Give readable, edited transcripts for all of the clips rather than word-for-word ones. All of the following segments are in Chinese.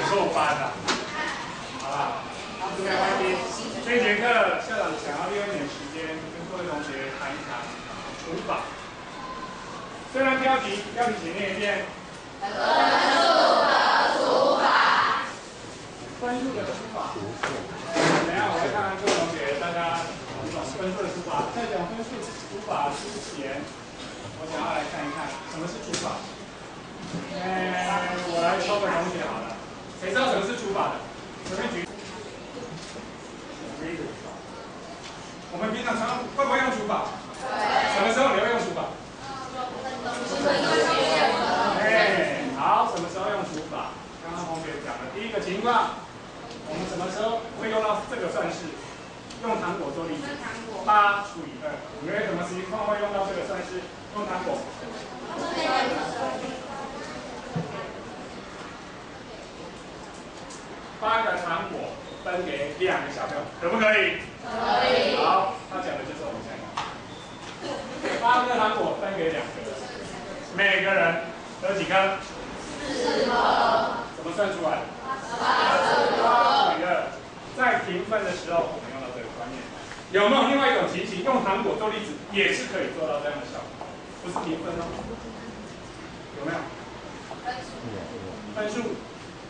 错班了，好吧？各位欢迎。这节课校长想要利用一点时间跟各位同学谈一谈除法。虽然标题请念一遍。分数的除法。等一下我来看看各位同学大家懂不懂分数的除法。在讲分数除法之前，我想要来看一看什么是除法。我来抽个同学好了，谁知道什么是除法的？随便举。我们平常会不会用除法？什么时候你会用除法？好，什么时候用除法？刚刚同学讲的第一个情况，我们什么时候会用到这个算式？用糖果做例子，8除以2。你们什么情况会用到这个算式？用糖果。8个糖果分给2个小朋友，可不可以？可以。好，他讲的就是我们现在8个糖果分给2个人，每个人得几颗？4颗。怎么算出来？8除以2。在评分的时候，我们用到这个观念。有没有另外一种情形，用糖果做例子，也是可以做到这样的效果？不是评分哦。有没有？分数。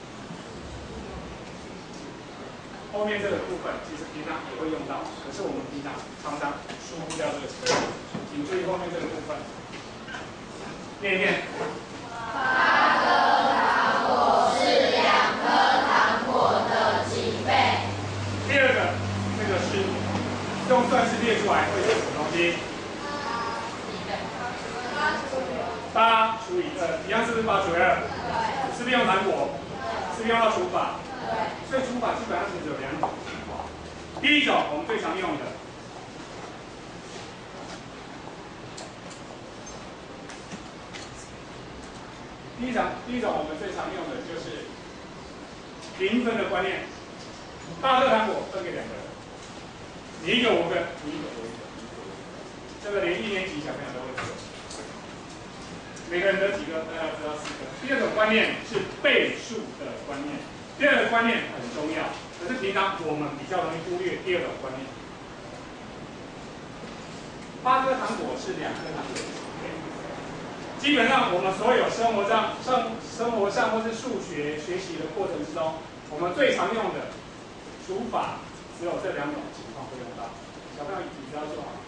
后面这个部分其实平常也会用到，可是我们平常常常疏忽掉这个词。请注意后面这个部分，念一遍。8颗糖果是2颗糖果的几倍？第二个，这个是用算式列出来会是什么东西？8除以2，一样是不是8除以2？是不是用糖果？是不是用到除法？所以除法基本上只有2种情况。第一种，我们最常用的，第一种我们最常用的就是评分的观念。8颗糖果分给2个人，你一个我一个，你一个我一个，这个连1年级小朋友都会做。每个人得几个？大家知道4个。第二种观念是倍数的观念。第二个观念很重要，可是平常我们比较容易忽略第二种观念。8颗糖果是2颗糖果的几倍？基本上我们所有生活上或是数学学习的过程之中，我们最常用的除法只有这2种情况会用到。小朋友你知道就好。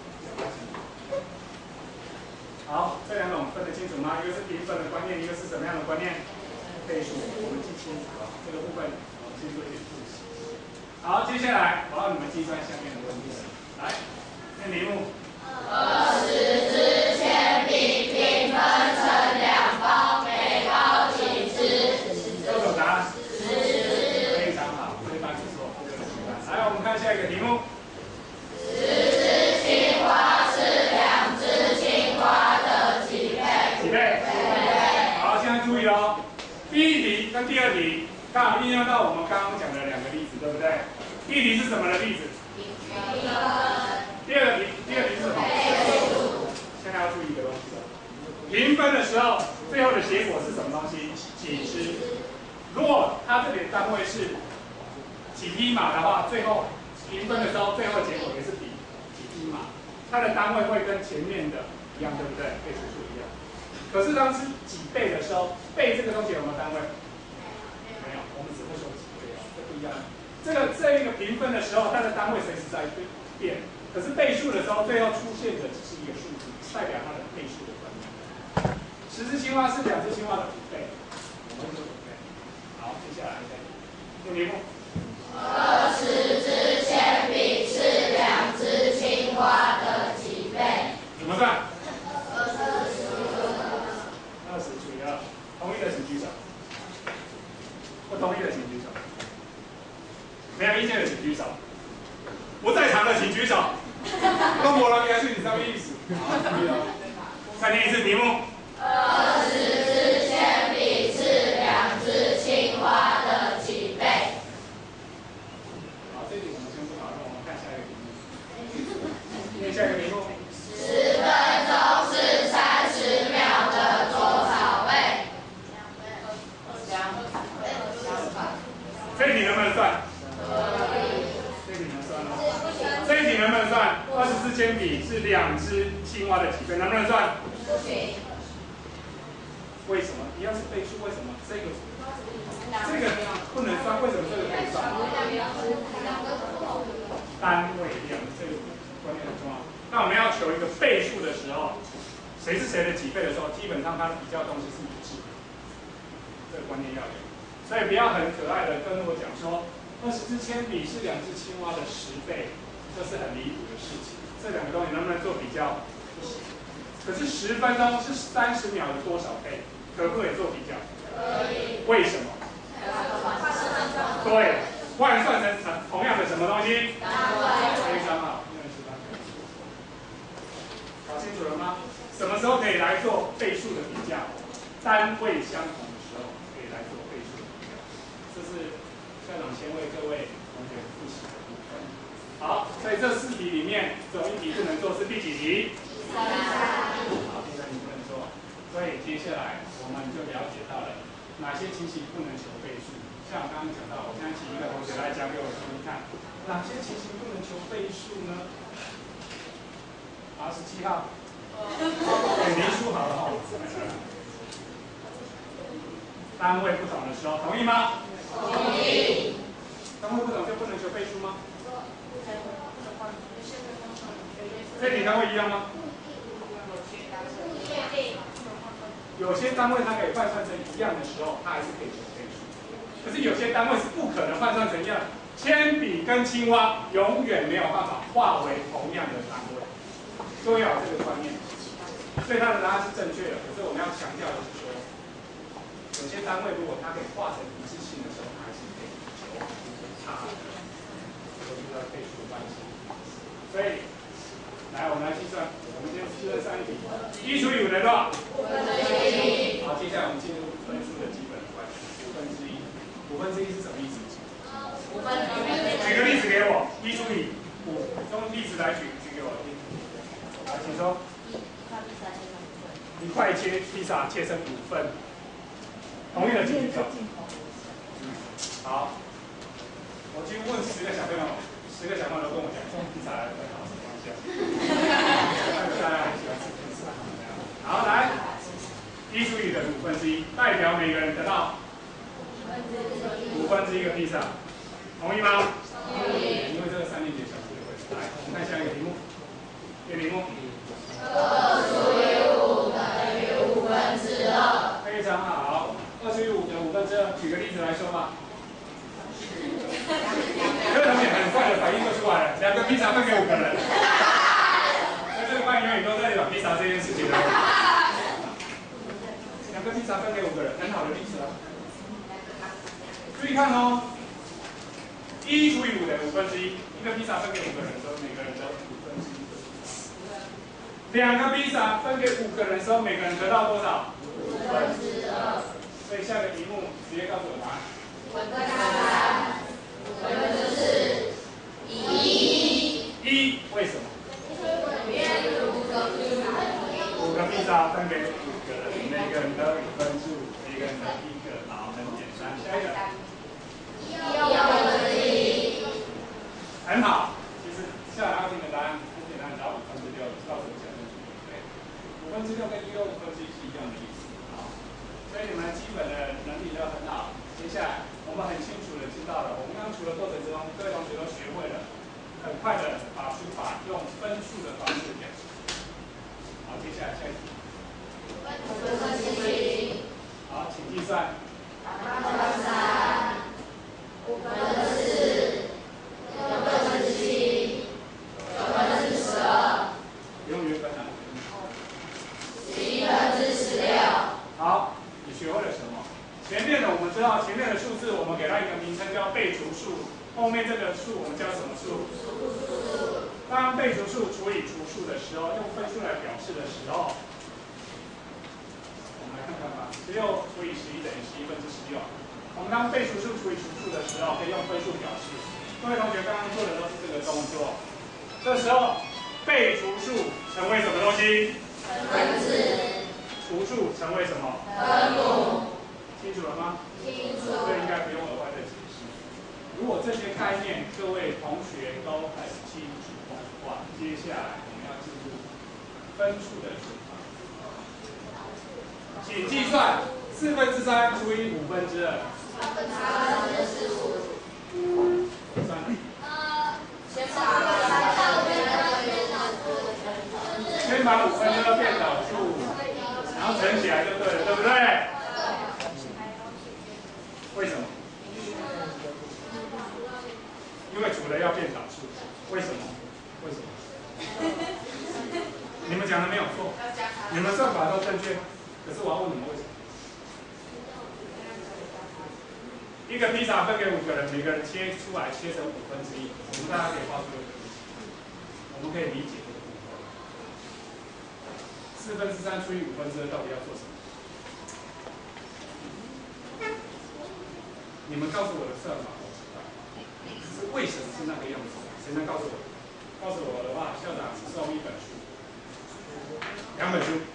好，这2种分得清楚吗？一个是评分的观念，一个是什么样的观念？倍数，我们记清楚了。这个部分我们先做一点复习。好，接下来我要你们计算下面的问题。来，念题目。20支铅笔平分成2包，每包几支？都有答案。非常好，这一半不错，这个是一半。来，我们看下一个题目。10只青蛙是2只青蛙的几倍？几倍？好，现在注意哦。第一题跟第二题刚好应用到我们刚刚讲的2个例子，对不对？第一题是什么的例子？第二题是什么？现在要注意一个东西了。评分的时候，最后的结果是什么东西？几只？如果它这里的单位是几匹马的话，最后评分的时候，最后的结果也是比几匹马，它的单位会跟前面的一样，对不对？倍数数一样。可是当是几倍的时候，倍这个东西有没有单位？没有，我们只会说几倍哦，这不一样。这一个评分的时候，它的单位随时在变，可是倍数的时候，最后出现的只是一个数字，代表它的倍数的观念。10只青蛙是2只青蛙的5倍，我们会说5倍。好，接下来念题目。20支铅笔是2只青蛙的几倍？怎么算？20除以2，同意的请举手。不同意的请举手。没有意见的请举手。不在场的请举手。都没人要去，你什么意思？好，注意哦。再念一次题目。20支铅笔是2只青蛙的几倍？好，这题我们先不讨论，我们看下一个题目。念下一个题目。10分钟是30秒的多少倍？2倍。 算？这一题能算吗？这一题能不能算？24铅笔是2只青蛙的几倍？能不能算？ 不行。 为什么？一样是倍数，为什么？这个不能算，为什么这个可以算？单位量，这个观念很重要。那我们要求一个倍数的时候，谁是谁的几倍的时候，基本上它比较东西是一致的，这个观念要有。所以不要很可爱的跟我讲说，20支铅笔是2只青蛙的10倍，这是很离谱的事情。这两个东西能不能做比较？不行。可是10分钟是30秒的多少倍？可不可以做比较？ 可以。 为什么？对，换算成同样的什么东西？单位。非常好，因为是单位。搞清楚了吗？什么时候可以来做倍数的比较？单位相同的时候可以来做倍数的比较。这是校长先为各位同学复习的部分。好，所以这4题里面只有1题不能做，是第几题？第3。好，第3题不能做。所以接下来我们就了解到了哪些情形不能求倍数。像我刚刚讲到，我现在请一个同学来讲给我听听看，哪些情形不能求倍数呢？17号，您输好了哈。单位不同的时候，同意吗？同意。单位不同就不能求倍数吗？这题单位一样吗？有些单位它可以换算成一样的时候，它还是可以求倍数。可是有些单位是不可能换算成一样，铅笔跟青蛙永远没有办法化为同样的单位，都要有这个观念。所以它的答案是正确的，可是我们要强调的是说，有些单位如果它可以化成一致性的时候，它还是可以求差的，这就是要倍数的关系。所以，来我们来计算，我们先计算上一题，1除以5等于多少？1/5。好，接下来我们进入分数的基本关系，1/5。1/5是什么意思？举个例子给我，1除以5，用例子来举给我听。来，请说。1块切披萨切成5份，同意的请举手。好，我几乎问10个小朋友，10个小朋友都跟我讲，说披萨来分好什么方向？大家很喜欢吃披萨。好，来，1除以5/5，代表每个人得到1/5个披萨，同意吗？同意。因为这个3年级小朋友会。来，我们看下一个题目。这个题目。2除以5等于2/5。非常好，2除以5等于2/5，举个例子来说吧。各位同学很快的反应就出来了，2个披萨分给5个人。在这个班永远都在讲披萨这件事情的。2个披萨分给5个人，很好的例子啊。注意看哦，1除以5等于1/5，一个披萨分给5个人的时候，每个人得1/5。2个披萨分给5个人的时候，每个人得到多少？2/2。所以下个题目直接告诉我答案。1，为什么？5个披萨分给5个人，每个人得5分之5，每个人得1个，好，很简单。下一个。很好，其实下来要听的答案很简单，只要6/5，知道什么叫分数，对不对？6/5跟1又5/1是一样的意思，好，所以你们基本的能力都很好。接下来我们很清楚的知道了，我们刚刚除了过程之中，各位同学都学会了，很快的把除法用分数的方式表示。好，接下来下一题。好，请计算。不用约分啊。好，你学会了什么？前面的我们知道，前面的数字我们给它一个名称叫被除数，后面这个数我们叫什么数？当被除数除以除数的时候，用分数来表示的时候，我们来看看吧。16除以11等于11/16。我们当被除数除以除数的时候，可以用分数表示。各位同学刚刚做的都是这个动作。这时候被除数成为什么东西？分子。除数成为什么？分母。清楚了吗？清楚。这应该不用额外的解释。如果观念各位同学都很清楚的话，接下来我们要进入分数的处罚。请计算3/4除以2/2。算了。先把5/2变导数，然后乘起来就对了，对不对？为什么？因为除了要变导数，为什么？为什么？你们讲的没有错，你们算法都正确，可是我要问你们为什么？一个披萨分给5个人，每个人切出来切成1/5，我们大家可以画出一个，我们可以理解这个部分。4/3除以5/2到底要做什么？你们告诉我的算法我知道，可是为什么是那个样子？谁能告诉我？告诉我的话，校长只送1本书，2本书。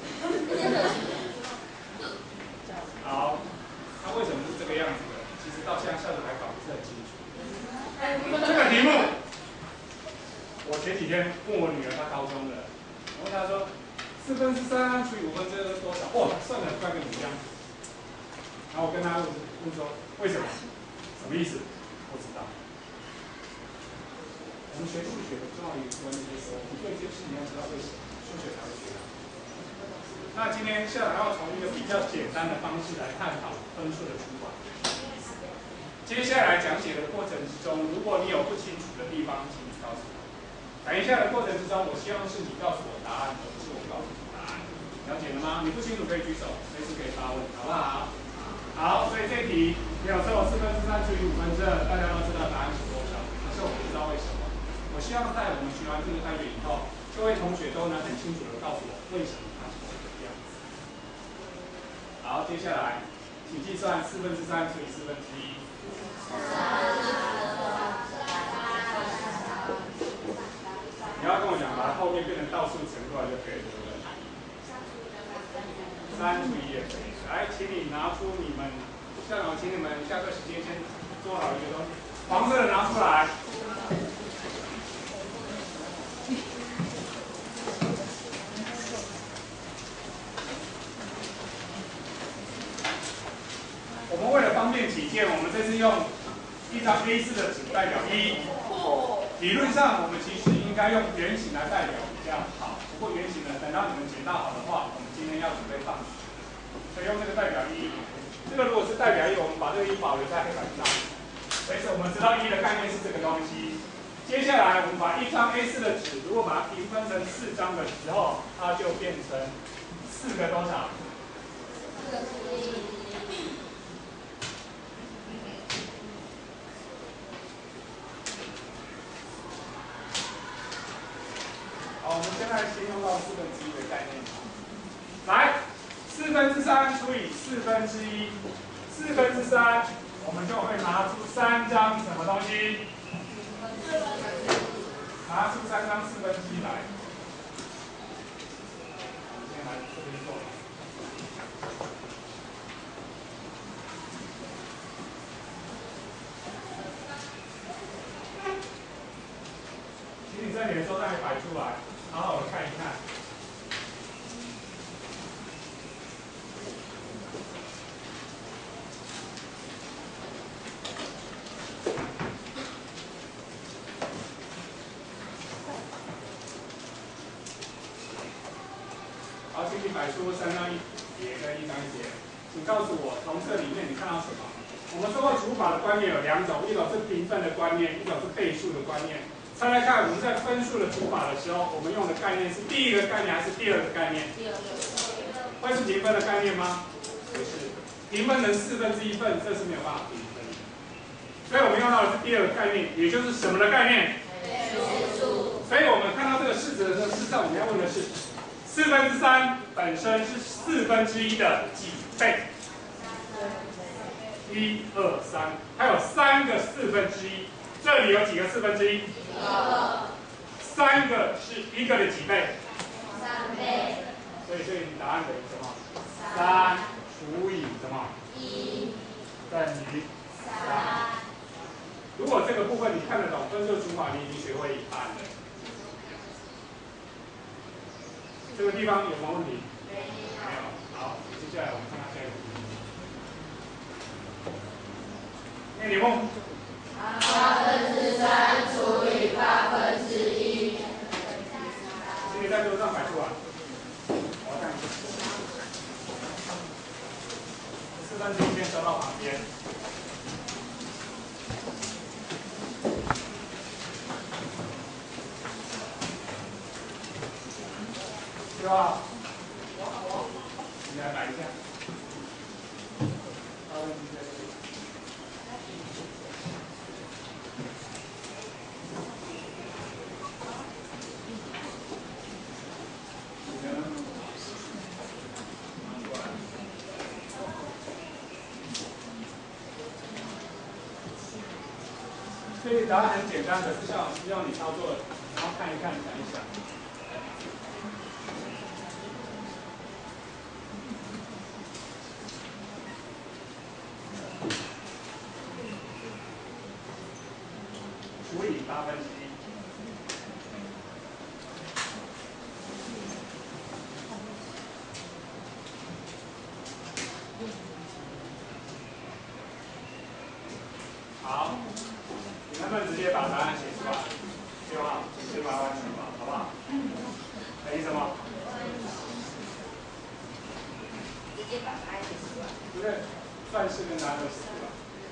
好，那为什么是这个样子的？其实到现在校长还搞不是很清楚。这个题目，我前几天问我女儿，她高中的，我问她说，4/3除以5/2是多少？哇，算得很快跟你一样。然后我跟她问说，为什么？什么意思？不知道。我们学数学的重要一个观念就是说，我们对这个事情要知道为什么，数学才会学好。那今天校长要从一个比较简单的方式来探讨分数的除法。接下来讲解的过程之中，如果你有不清楚的地方，请你告诉我。等一下的过程之中，我希望是你告诉我答案，而不是我告诉你答案。了解了吗？你不清楚可以举手，随时可以发问，好不好？好，所以这题没有错，4/3除以5/2，大家都知道答案是多少，可是我不知道为什么。我希望在我们学完这个单元以后，各位同学都能很清楚的告诉我为什么它是这个样子。好，接下来请计算4/3除以1/4。你要跟我讲，把它后面变成倒数乘过来就可以了，对不对？3除以1也可以。来，请你拿出你们校长，请你们下课时间先做好一个东西，黄色的拿出来。我们为了方便起见，我们这次用一张 A4 的纸代表1。理论上，我们其实应该用圆形来代表比较好。不过圆形呢，等到你们捡到好的话，我们今天要准备放学，所以用这个代表1。这个如果是代表1，我们把这个1保留在黑板上。所以我们知道1的概念是这个东西。接下来，我们把一张 A4 的纸，如果把它平分成4张的时候，它就变成4个多少？4个除以。好，我们现在先用到1/4的概念。来，4/3除以1/4，4/3，我们就会拿出3张什么东西？拿出3张1/4来。先来这边做。请你在你的桌上也摆出来。好好的看一看。好，请你摆出3张1叠跟1张1叠，请告诉我，从这里面你看到什么？我们说过除法的观念有2种，一种是平分的观念，一种是倍数的观念。猜猜看，我们在分数的除法的时候，我们用的概念是第一个概念还是第二个概念？第二个。会是平分的概念吗？不是，平分成1/4份，这是没有办法平分的。所以我们用到的是第二个概念，也就是什么的概念？倍数。所以我们看到这个式子的时候，事实上我们要问的是，4/3本身是1/4的几倍？1、2、3，还有3个1/4，这里有几个1/4？1个。3个是1个的几倍？3倍。所以这里答案等于什么？3除以什么？1等于3。如果这个部部分你看得懂，分数除法你已经学会一半了。这个地方有什么问题？没有。好，接下来我们看看下一个题目。念题目。 8/3除以1/8。 请你在桌上摆出来。我要看一下。1/4先收到旁边。6号，你来摆一下。8/3在这里。所以答案很简单的，是希望你操作，然后看一看，想一想。除以1/8。好，你能不能直接把答案写出来？6号，直接把它完成吧，好不好？等于什么？ 直接把答案写出来。 不是，算式跟答案都写出来。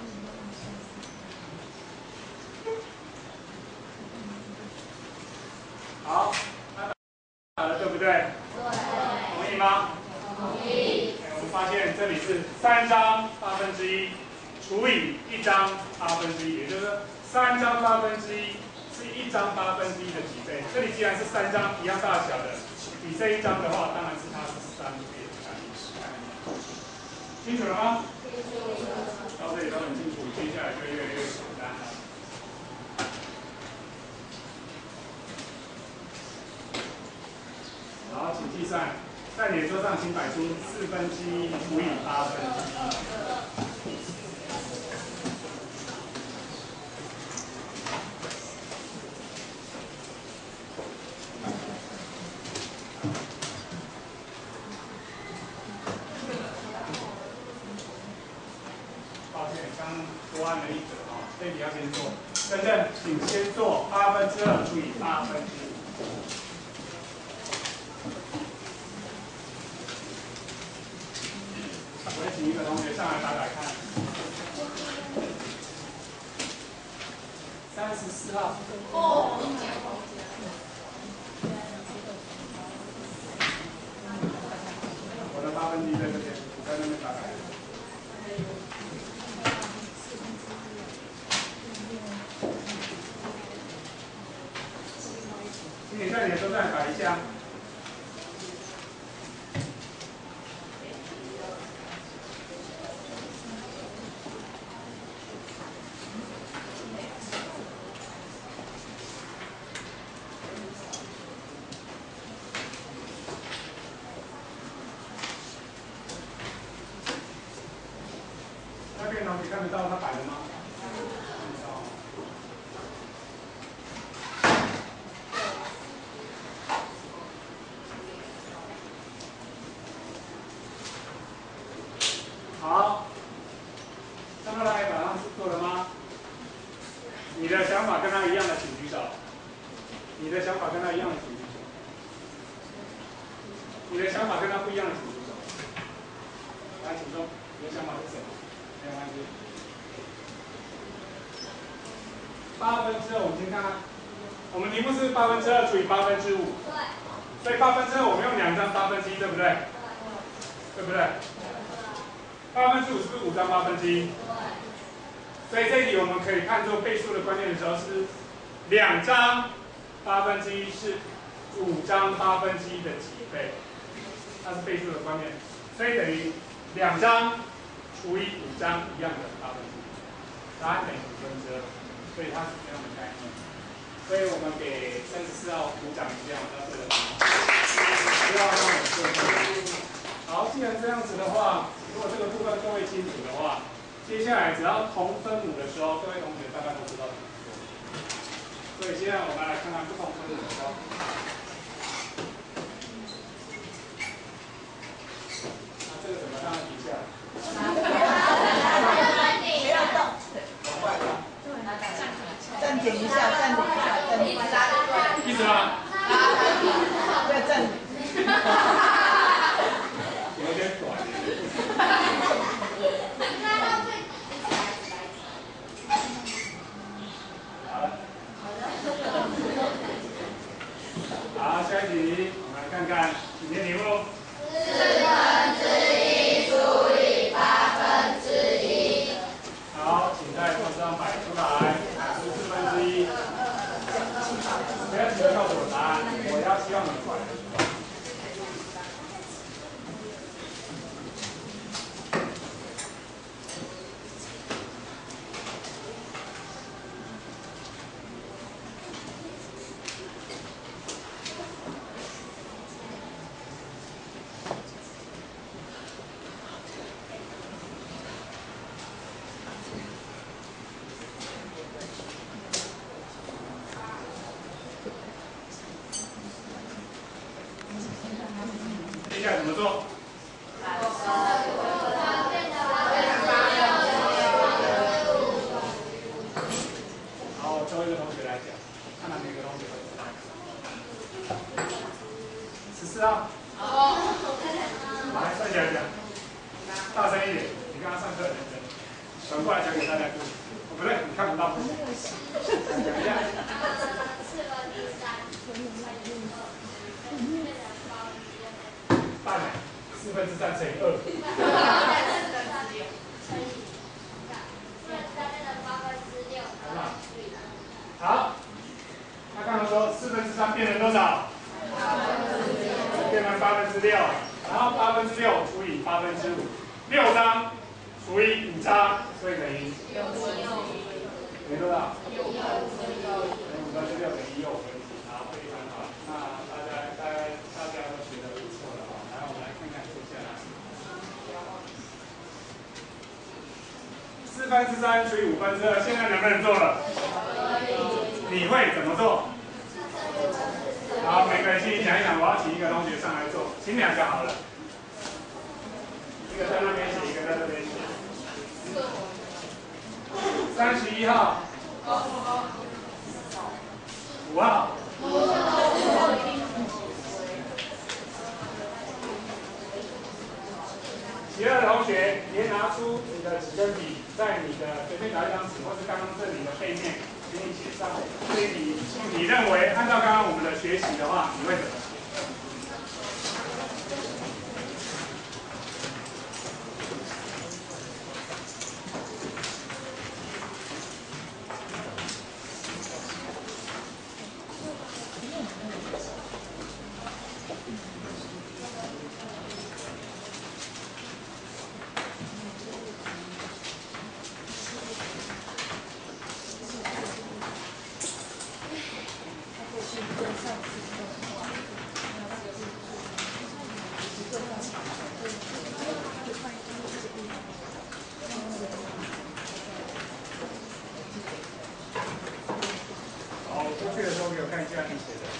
好，那打了对不对？ 对。 同意吗？ 同意。 我们发现这里是3张1/8除以1张1/8，也就是说3张1/8是1张1/8的几倍。这里既然是3张一样大小的，比这1张的话，当然是它是3倍。清楚了吗？ 清楚了。 到这里都很清楚，接下来就越来越简单了。好，请计算，在你的桌上请摆出4/7除以8/7。抱歉，刚多按了一折啊，这题要先做。等等，请先做2/8除以5/8。我会请一个同学上来打打看。34号。 哦。 我的1/8在这边，你在那边打打。请你在你的桌上摆一下。那边同学看得到他摆的吗？好，上面来，把它做了吗？你的想法跟他一样的，请举手。你的想法跟他一样的，请举手。你的想法跟他不一样的，请举手。来，请说，你的想法是什么？没有关系。2/8，我们先看看，我们题目是2/8除以5/8。对。所以2/8我们用2张1/8，对不对？对不对？5/8是不是5张1/8？对。所以这一题我们可以看作倍数的观念的时候，是2张1/8是5张1/8的几倍，它是倍数的观念，所以等于2张除以5张一样的1/8，答案等于2/2，所以它是这样的概念。所以我们给34号鼓掌一下，到这个地方。不要让我做。好，既然这样子的话，如果这个部分各位清楚的话，接下来只要同分母的时候，各位同学大概都知道怎么做。 所以现在我们来看看不同分的怎么着。那这个怎么让它停下来？ 不要动， 暂停一下，暂停一下，暂停一下， 意思吗？ 要暂停。 有点短。好了。好，下一题，我们来看看今天题目。1/4除以1/8。好，请在桌上摆出来，摆出1/4。不要急着告诉我答案，我要希望你快。接下来怎么做？好，我抽一个同学来讲，看哪每个同学会知道。14号。来，站起来讲，大声一点。你刚刚上课很认真，转过来讲给大家听。哦，不对，你看不到。讲一下。半4/3乘以2。好，那刚刚说4/3变成多少？变成6/8，然后6/8除以5/8，6张除以5张，所以等于等于多少？等于5/6等于1/5。好，非常好。那大家都学得不错了啊。来，我们来看看接下来。4/3除以2/5，现在能不能做了？你会怎么做？好，每个人心里想一想，我要请一个同学上来做，请2个好了。一个在那边写，一个在这边写。31号。5号。其他的同学也拿出你的纸跟笔，在你的随便找一张纸，或是刚刚这里的背面，请你写上这一题。你认为按照刚刚我们的学习的话，你会怎么写？好，过去的时候给我看一下你写的。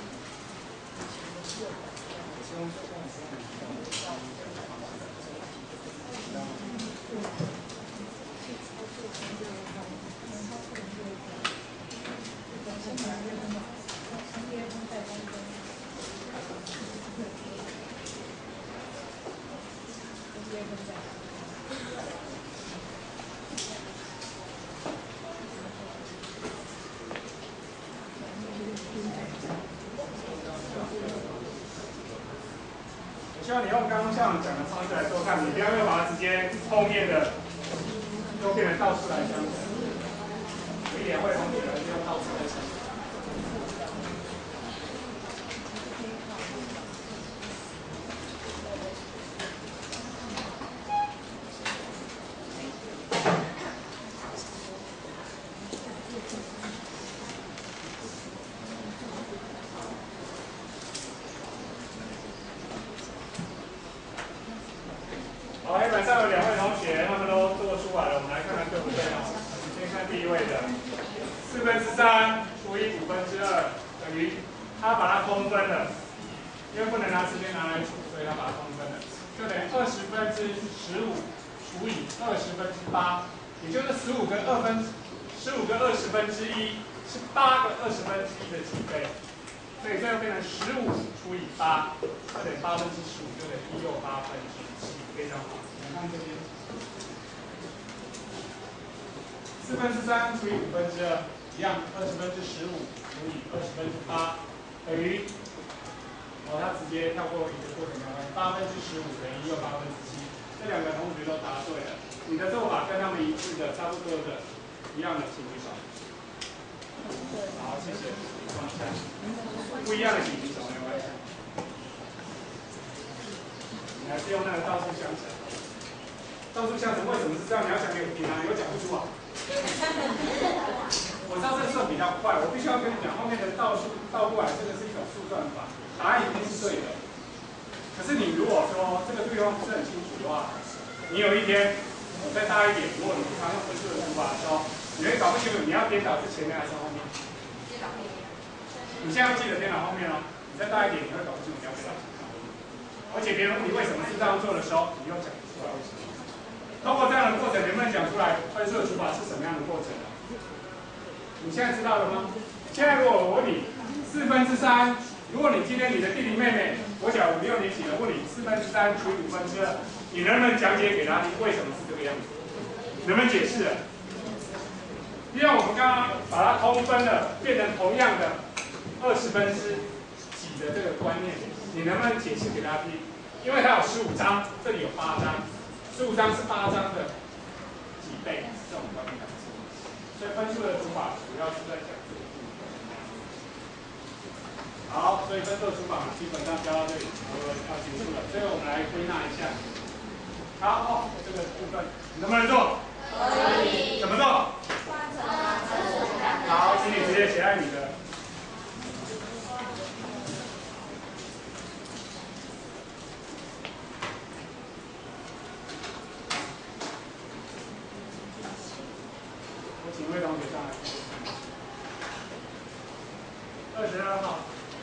希望你用刚刚校长讲的方式来做看，你不要又把它直接后面的都变成倒数来讲。有一点会同学可能就用倒数来讲。好，黑板上有2位同学，他们都做出来了，我们来看看对不对哦。先看第一位的，4/3除以于他把它通分了，因为不能拿直接拿来除，所以他把它通分了，就等于20分之15除以20分之8，也就是15个20分之1是8个20分之1的几倍，所以这要变成15除以8，就等于8分之15，就等于168分之7，非常好。你看这边，4分之3除以5分之2，一样，20分之15除以20分之8等于。他直接跳过一个过程条件，8分之15等于168分之7，这两个同学都答对了。你的做法跟他们一致的，差不多的，一样的，请举手。好，谢谢。放下。不一样的请举手，没关系。你还是用那个倒数相乘。倒数相乘为什么是这样？你要讲给我听啊，你又讲不出啊。我上次算比较快，我必须要跟你讲，后面的倒数倒过来，这个是一种速算法。答案一定是对的，可是你如果说这个对方不是很清楚的话，你有一天再大一点，如果你常用分数的除法的时候，你会搞不清楚你要颠倒是前面还是后面。你现在要记得颠倒后面哦，你再大一点，你会搞不清楚你要颠倒前面。而且别人问你为什么是这样做的时候，你又讲不出来为什么。通过这样的过程，能不能讲出来分数的除法是什么样的过程呢？你现在知道了吗？现在如果我问你4分之3。如果你今天你的弟弟妹妹国小5、6年级的问你4分之3除以5分之2，你能不能讲解给他听为什么是这个样子？能不能解释？因为我们刚刚把它通分了，变成同样的20分之几的这个观念，你能不能解释给他听？因为它有15章，这里有8章，15章是8章的几倍，这种观念来说，所以分数的除法主要是在讲这个。好，所以分数除法基本上教到这里要结束了。最后我们来归纳一下。好，这个部分你能不能做？ 可以。 怎么做？好，请你直接写在你的。我请魏同学上来。22号。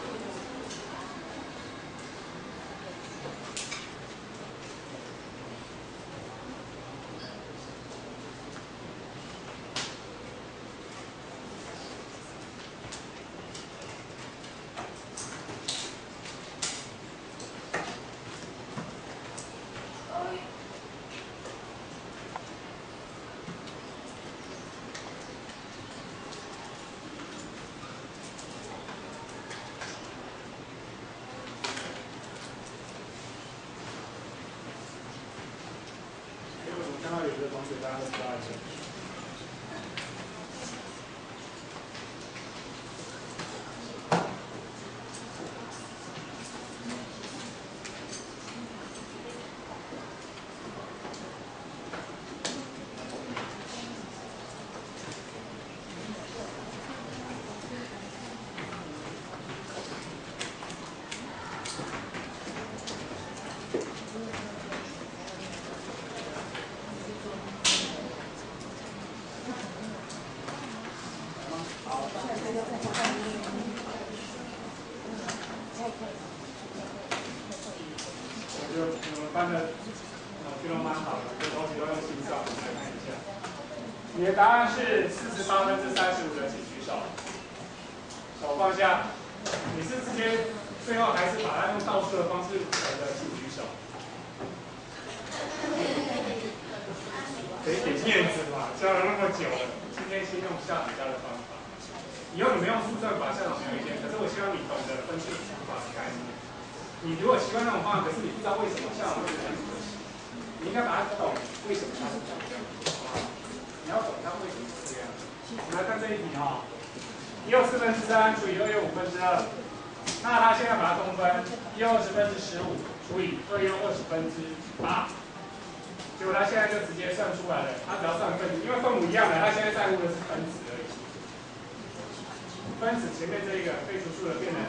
看到有的同学大家都抓一下。我们班的学都蛮好的，同学都用心照，我们来看一下。你的答案是48分之35的，请举手。手放下。你是直接最后还是把它用倒数的方式的，请举手。给点面子嘛，教了那么久了，今天先用校长教的方法。以后你们用速算法，校长没有意见，可是我希望你懂得分数除法的概念。你如果习惯那种方法，可是你不知道为什么校长会这样子，你应该把它懂为什么它是这样。你要懂它为什么是这样。我们来看这一题哈，1又4分之3除以2又5分之2，那他现在把它通分，1又20分之15除以2又20分之8，结果他现在就直接算出来了，他只要算分子，因为分母一样的，他现在在乎的是分子而已。分子前面这一个被除数的变成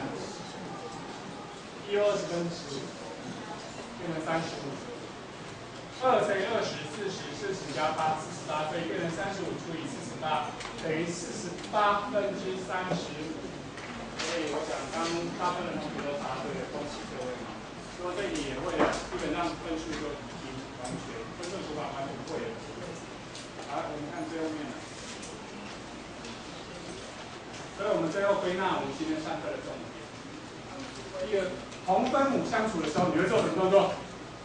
1又20分之15，变成35，2乘以20，40加8，48，所以变成35除以48等于48分之35。 以我想刚大部分的同学都答对了，恭喜各位嘛。如果这里也会了，基本上分数就已经完全分数除法完全会了。好，我们看最后面了。所以我们最后归纳我们今天上课的重点。第一个，同分母相处的时候，你会做什么动作？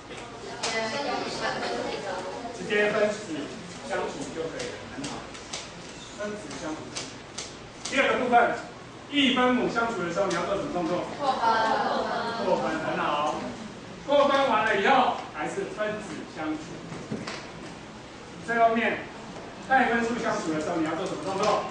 直接分子相处就可以了，很好。分子相处。第二个部分，异分母相处的时候，你要做什么动作？ 过分。 过分，很好。过分完了以后，还是分子相处。最后面，带分数相处的时候，你要做什么动作？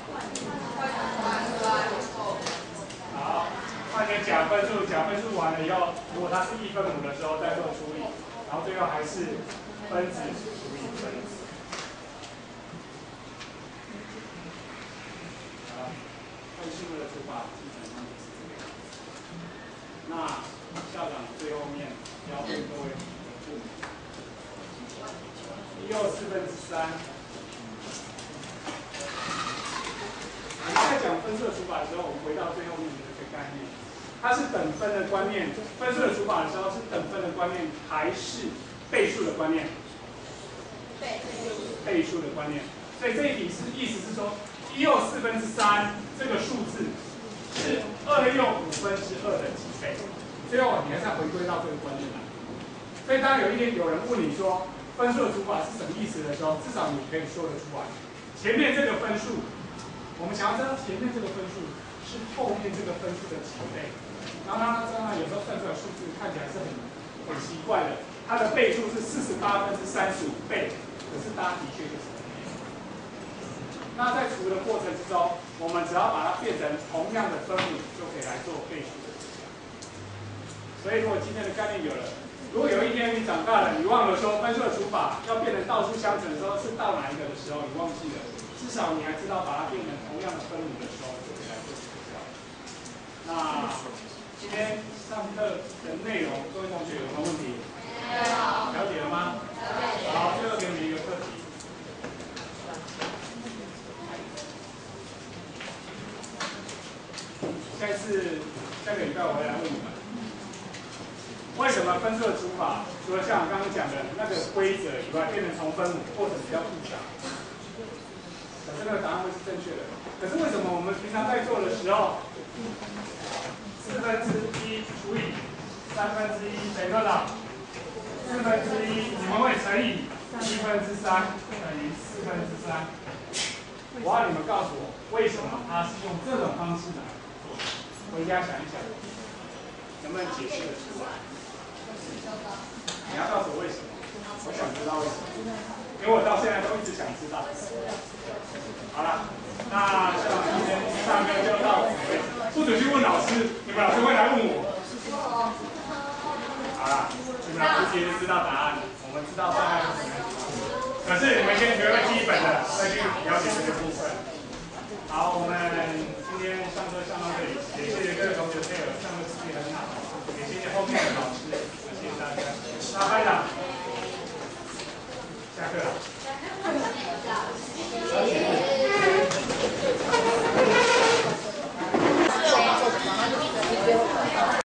好，换成假分数，假分数完了以后，如果它是异分母的时候再做处理，然后最后还是分子除以分子。好，分数的除法基本上就是这个样子。那校长最后面要问各位几个1又3/4。我们在讲分数的除法的时候，我们回到最后面的一个概念，它是等分的观念。分数的除法的时候是等分的观念，还是倍数的观念？倍数的观念。所以这一题是意思是说，1又3/4这个数字是2又2/5的几倍？最后你还是要回归到这个观念来。所以当有一天有人问你说分数的除法是什么意思的时候，至少你可以说得出来。前面这个分数。我们想要知道前面这个分数是后面这个分数的几倍，然后当然有时候算出来数字看起来是很奇怪的，它的倍数是48/35倍，可是大家的确就是这样。那在除的过程之中，我们只要把它变成同样的分母，就可以来做倍数的计算。所以如果今天的概念有了，如果有一天你长大了，你忘了说分数的除法要变成倒数相乘的时候是到哪一个的时候，你忘记了。至少你还知道把它变成同样的分母的时候，就可以来做比较。那今天上课的内容，各位同学有什么问题？了解了吗？好，最后给你们一个课题。下个礼拜我会来问你们，为什么分数的除法除了像我刚刚讲的那个规则以外，变成同分母或者比较复杂？这个答案会是正确的。可是为什么我们平常在做的时候，1/4除以1/3等于多少？1/4，你们会乘以1/3等于4/3。我要你们告诉我，为什么它是用这种方式来做？回家想一想，能不能解释得出来？你要告诉我为什么？我想知道为什么，因为我到现在都一直想知道。好了，那校长今天上课就到此为止，不准去问老师，你们老师会来问我。好了，你们老师其实知道答案，我们知道大概是什么样子。可是你们先学会基本的，再去了解这个部分。好，我们今天上课上到这里，也谢谢各位同学配合，上课时间很好，也谢谢后面的老师，谢谢大家。那班长。